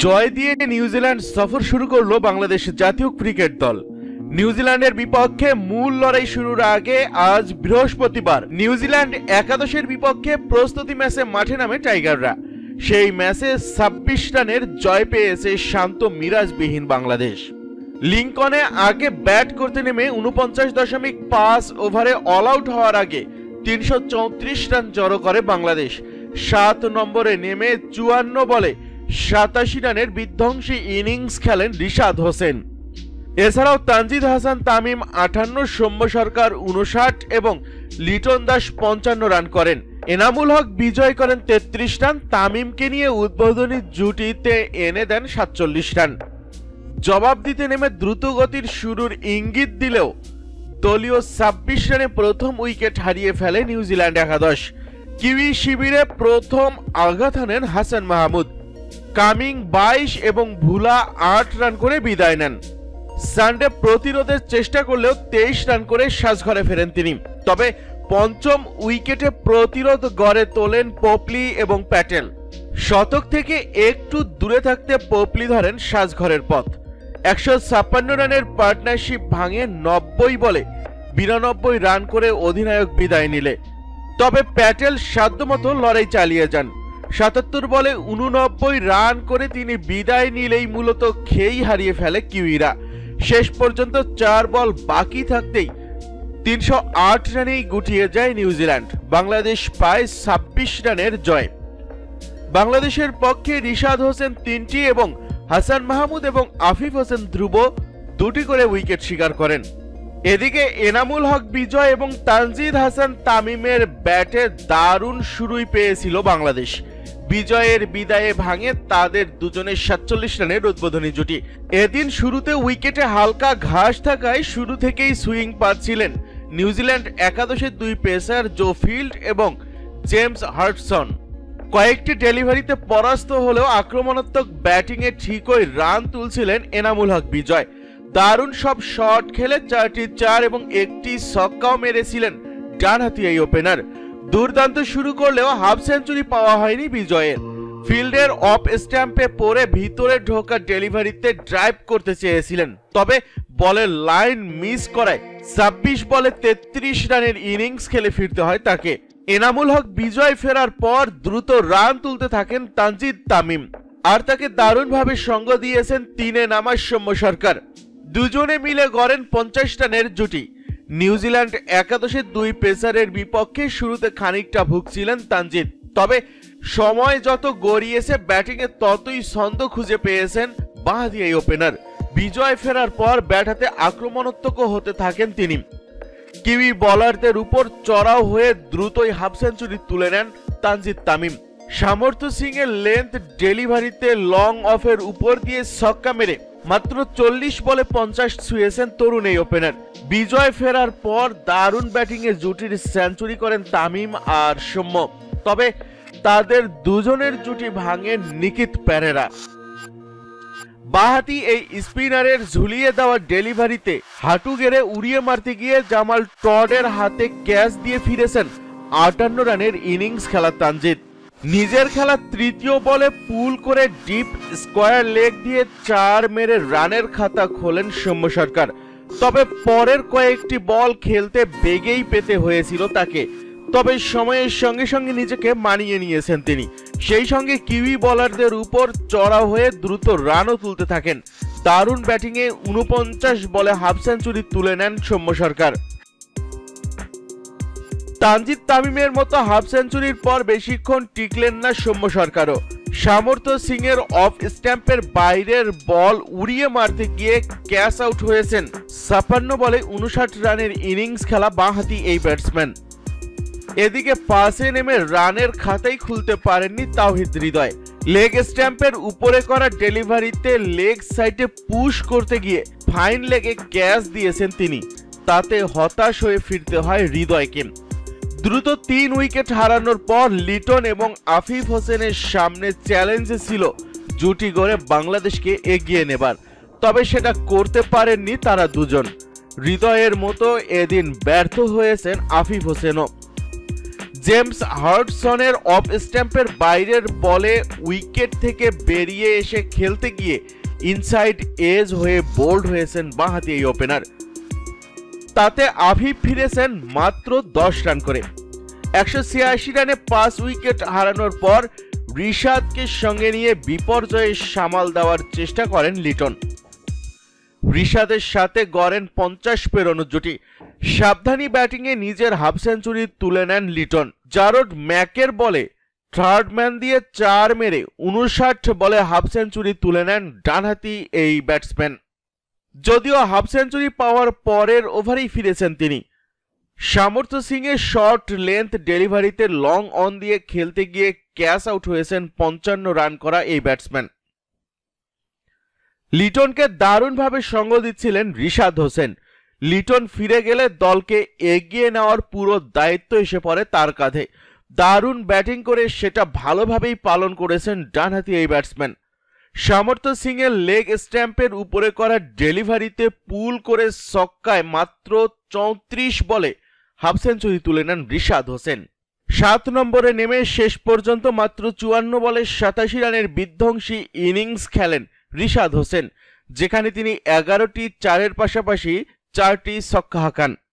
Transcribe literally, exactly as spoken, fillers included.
জয় দিয়ে নিউজিল্যান্ড সফর শুরু করলো বাংলাদেশ জাতীয় ক্রিকেট দল। নিউজিল্যান্ডের বিপক্ষে মূল লড়াই শুরুর আগে আজ বৃহস্পতিবার নিউজিল্যান্ড একাদশের বিপক্ষে প্রস্তুতি ম্যাচে মাঠে নামে টাইগাররা। সেই ম্যাচে ছাব্বিশ রানের জয় পেয়েছে শান্ত মিরাজবিহীন বাংলাদেশ। লিঙ্কনে আগে ব্যাট করতে নেমে উনপঞ্চাশ দশমিক পাঁচ ওভারে অল আউট হওয়ার আগে তিনশো চৌত্রিশ রান জড়ো করে বাংলাদেশ। সাত নম্বরে নেমে চুয়ান্ন বলে সাতাশি রানের বিধ্বংসী ইনিংস খেলেন রিশাদ হোসেন। এছাড়াও তানজিদ হাসান তামিম আটান্ন, সৌম্য সরকার উনষাট এবং লিটন দাস পঞ্চান্ন রান করেন। এনামুল হক বিজয় করেন তেত্রিশ রান। তামিমকে নিয়ে উদ্বোধনী জুটিতে এনে দেন সাতচল্লিশ রান। জবাব দিতে নেমে দ্রুত গতির শুরুর ইঙ্গিত দিলেও দলীয় ছাব্বিশ রানে প্রথম উইকেট হারিয়ে ফেলে নিউজিল্যান্ড একাদশ। কিউই শিবিরে প্রথম আঘাত হানেন হাসান মাহমুদ। কামিং বাইশ এবং ভুলা আট রান করে বিদায় নেন। সানডে প্রতিরোধের চেষ্টা করলেও তেইশ রান করে সাজঘরে ফেরেন তিনি। তবে পঞ্চম উইকেটে প্রতিরোধ গড়ে তোলেন পপলি এবং প্যাটেল। শতক থেকে একটু দূরে থাকতে পপলি ধরেন সাজঘরের পথ। একশো ছাপ্পান্ন রানের পার্টনারশিপ ভাঙে নব্বই বলে বিরানব্বই রান করে অধিনায়ক বিদায় নিলে। তবে প্যাটেল সাধ্যমতো লড়াই চালিয়ে যান। সাতাত্তর বলে উননব্বই রান করে তিনি বিদায় নিলেই মূলত খেই হারিয়ে ফেলে কিউইরা। শেষ পর্যন্ত চার বল বাকি থাকতেই তিনশো আট রানেই গুটিয়ে যায় নিউজিল্যান্ড। বাংলাদেশ পায় ছাব্বিশ রানের জয়। বাংলাদেশের পক্ষে রিশাদ হোসেন তিনটি এবং হাসান মাহমুদ এবং আফিফ হোসেন ধ্রুব দুটি করে উইকেট শিকার করেন। এদিকে এনামুল হক বিজয় এবং তানজিদ হাসান তামিমের ব্যাটে দারুণ শুরুই পেয়েছিল বাংলাদেশ। বিজয়ের বিদায়ে ভাঙে তাদের দুজনের সাতচল্লিশ রানের উদ্বোধনী জুটি। এদিন শুরুতে উইকেটে হালকা ঘাস থাকায় শুরু থেকেই সুইং পাচ্ছিলেন নিউজিল্যান্ড একাদশের দুই পেসার জো ফিল্ড এবং জেমস হার্টসন। কয়েকটি ডেলিভারিতে পরাস্ত হলেও আক্রমণাত্মক ব্যাটিংয়ে ঠিকই রান তুলছিলেন এনামুল হক বিজয়। দারুণ সব শট খেলে চারটি চার এবং একটি ছক্কাও মেরেছিলেন ডানহাতি এই ওপেনার। দুর্দান্ত শুরু করলেও হাফ সেঞ্চুরি পাওয়া হয়নি বিজয়ের। ফিল্ডের অফ স্ট্যাম্পে পড়ে ভিতরে ঢোকা ডেলিভারিতে ড্রাইভ করতে চেয়েছিলেন, তবে বলের লাইন মিস করায় ছাব্বিশ বলে তেত্রিশ রানের ইনিংস খেলে ফিরতে হয় তাকে। এনামুল হক বিজয় ফেরার পর দ্রুত রান তুলতে থাকেন তানজিদ তামিম, আর তাকে দারুণভাবে সঙ্গ দিয়েছেন তিনে নামা সৌম্য সরকার। দুজনে মিলে গড়েন পঞ্চাশ রানের জুটি। নিউজিল্যান্ড একাদশের দুই পেসারের বিপক্ষে শুরুতে খানিকটা ভুগছিলেন তানজিদ, তবে সময় যত গড়িয়েছে ব্যাটিংয়ে ততই ছন্দ খুঁজে পেয়েছেন বাঁহাতি এই ওপেনার। বিজয় ফেরার পর ব্যাট হাতে আক্রমণাত্মক হতে থাকেন তিনি। কিউই বোলারদের উপর চড়াও হয়ে দ্রুতই হাফ সেঞ্চুরি তুলে নেন তানজিদ তামিম। সামর্থ্য সিং এর লেন্থ ডেলিভারিতে লং অফের উপর দিয়ে ছক্কা মেরে মাত্র চল্লিশ বলে পঞ্চাশ ছুঁয়েছেন তরুণ এই ওপেনার। বিজয় ফেরার পর দারুণ ব্যাটিংয়ে জুটির সেঞ্চুরি করেন তামিম আর সৌম্য, তবে তাদের দুজনের জুটি ভাঙে নিকিত পেরেরা। বাঁহাতি এই স্পিনারের ঝুলিয়ে দেওয়া ডেলিভারিতে হাঁটু গেড়ে উড়িয়ে মারতে গিয়ে জামাল টডের হাতে ক্যাচ দিয়ে ফিরেছেন আটান্ন রানের ইনিংস খেলা তানজিদ। নিজের খেলা তৃতীয় বলে পুল করে ডিপ স্কোয়ার লেগ দিয়ে চার মেরে রানের খাতা খোলেন সৌম্য সরকার। তবে পরের কয়েকটি বল খেলতে বেগেই পেতে হয়েছিল তাকে, তবে সময়ের সঙ্গে সঙ্গে নিজেকে মানিয়ে নিয়েছেন তিনি। সেই সঙ্গে কিউই বোলারদের উপর চড়াও হয়ে দ্রুত রানও তুলতে থাকেন। দারুণ ব্যাটিংয়ে উনপঞ্চাশ বলে হাফ সেঞ্চুরি তুলে নেন সৌম্য সরকার। তানজিদ তামিমের মতো হাফ সেঞ্চুরির পর বেশিক্ষণ টিকলেন না সৌম্য সরকারও। সামর্থ্য সিং এর অফ স্ট্যাম্পের বাইরের বল উড়িয়ে মারতে গিয়ে ক্যাচ আউট হয়েছেন ছাপ্পান্ন বলে উনষাট রানের ইনিংস খেলা বাঁহাতি এই ব্যাটসম্যান। এদিকে পাশে নেমে রানের খাতাই খুলতে পারেননি তাওহিদ হৃদয়। লেগ স্ট্যাম্পের উপরে করা ডেলিভারিতে লেগ সাইডে পুশ করতে গিয়ে ফাইন লেগে ক্যাচ দিয়েছেন তিনি, তাতে হতাশ হয়ে ফিরতে হয় হৃদয়কে। দ্রুত তিন উইকেট হারানোর পর লিটন এবং আফিফ হোসেনের সামনে চ্যালেঞ্জ ছিল জুটি গড়ে বাংলাদেশকে এগিয়ে নেবার, তবে সেটা করতে পারেননি তারা দুজন। হৃদয়ের মতো এদিন ব্যর্থ হয়েছেন আফিফ হোসেনও। জেমস হার্ডসনের অফ স্ট্যাম্পের বাইরের বলে উইকেট থেকে বেরিয়ে এসে খেলতে গিয়ে ইনসাইড এজ হয়ে বোল্ড হয়েছেন বাঁহাতি এই ওপেনার। তাতে আফিফ ফিরেছেন মাত্র দশ রান করে। একশো ছিয়াশি রানে পাঁচ উইকেট হারানোর পর রিশাদকে সঙ্গে নিয়ে বিপর্যয়ে সামাল দেওয়ার চেষ্টা করেন লিটন। রিশাদের সাথে গড়েন পঞ্চাশ পেরোনো জুটি। সাবধানী ব্যাটিংয়ে নিজের হাফ সেঞ্চুরি তুলে নেন লিটন। জারড ম্যাকের বলে থার্ড ম্যান দিয়ে চার মেরে উনষাট বলে হাফ সেঞ্চুরি তুলে নেন ডানহাতি এই ব্যাটসম্যান। যদিও হাফ সেঞ্চুরি পাওয়ার পরের ওভারেই ফিরেছেন তিনি। সামর্থ্য সিং এর শর্ট লেন্থ ডেলিভারিতে লং অন দিয়ে খেলতে গিয়ে ক্যাচ আউট হয়েছেন পঞ্চান্ন রান করা এই ব্যাটসম্যান। লিটনকে দারুণভাবে সঙ্গ দিচ্ছিলেন রিশাদ হোসেন। লিটন ফিরে গেলে দলকে এগিয়ে নেওয়ার পুরো দায়িত্ব এসে পড়ে তার কাঁধে। দারুণ ব্যাটিং করে সেটা ভালোভাবেই পালন করেছেন ডানহাতি এই ব্যাটসম্যান। সামর্থ্য সিং এর লেগ স্ট্যাম্পের উপরে করা ডেলিভারিতে পুল করে ছক্কায় মাত্র চৌত্রিশ বলে হাফ সেঞ্চুরি তুলে নেন রিশাদ হোসেন। সাত নম্বরে নেমে শেষ পর্যন্ত মাত্র চুয়ান্ন বলে সাতাশি রানের বিধ্বংসী ইনিংস খেলেন রিশাদ হোসেন, যেখানে তিনি এগারোটি চারের পাশাপাশি চারটি ছক্কা হাঁকান।